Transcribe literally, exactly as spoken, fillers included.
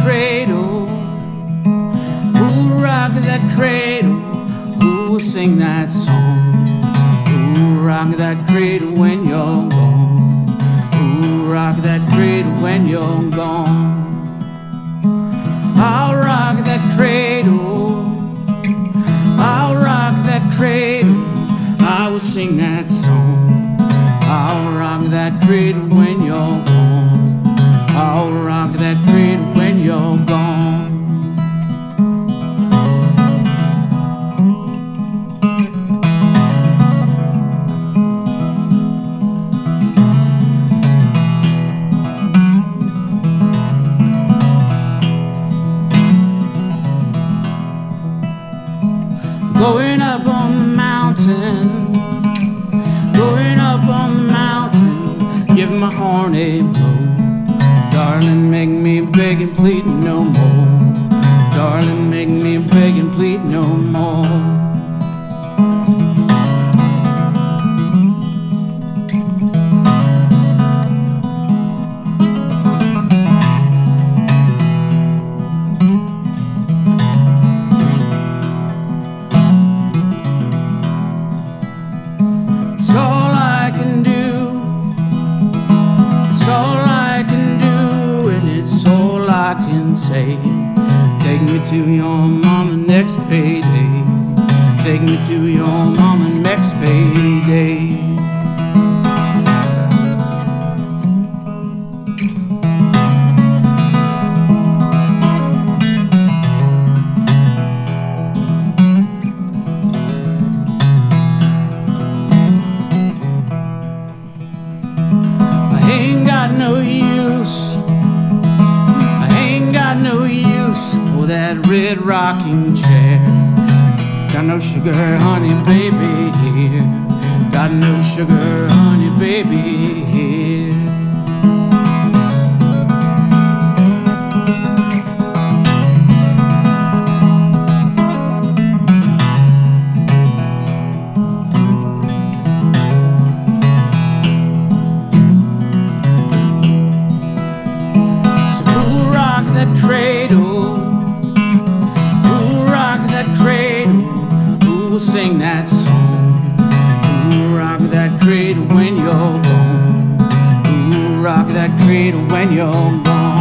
cradle? Who'll rock that cradle? Who will sing that song? Who'll rock that cradle when you're gone? Who'll rock that cradle when you're gone? I'll rock that cradle. I'll rock that cradle. I will sing that song. I'll rock that cradle when you're gone. I'll rock that cradle when you're gone. Going up on the mountain, going up on the mountain, give my horn a blow. Darling, make me beg and plead no more. Darling, make me beg and plead no more. It's all I can do. It's all I can do, and it's all I can say. Take me to your mama next payday. Take me to your mama next payday. No use, I ain't got no use for that red rocking chair. Got no sugar, honey, baby, here. Got no sugar, honey, baby, here. Cradle, who'll rock that cradle? Who will sing that song? Who'll rock that cradle when you're gone? Who'll rock that cradle when you're gone?